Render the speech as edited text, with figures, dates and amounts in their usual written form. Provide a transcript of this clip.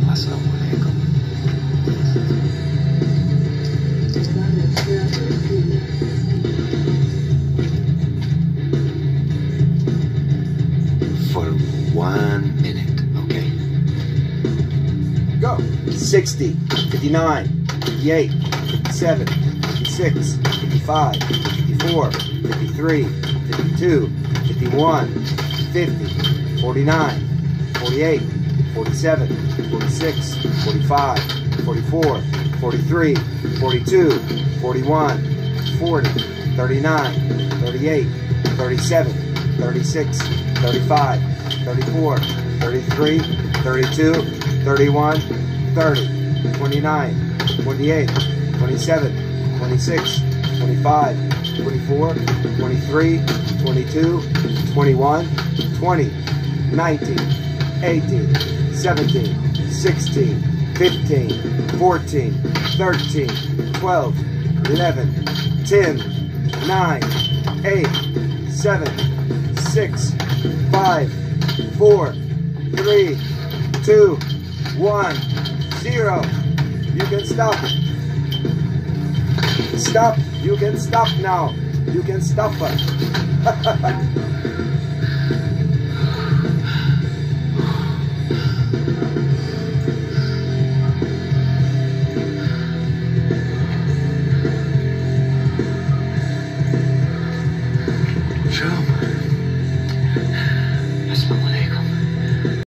Assalamualaikum. For 1 minute, okay? Go. 60, 59, 58, 57, 56, 55, 54, 53, 52, 51, 50, 49, 48, 47, 46, 45, 44, 43, 42, 41, 40, 39, 38, 37, 36, 35, 34, 33, 32, 31, 30, 29, 28, 27, 26, 25, 24, 23, 22, 21, 20, 19, 18, 17, 16, 15, 14, 13, 12, 11, 10, 9, 8, 7, 6, 5, 4, 3, 2, 1, 0. You can stop. Stop. You can stop now. You can stop.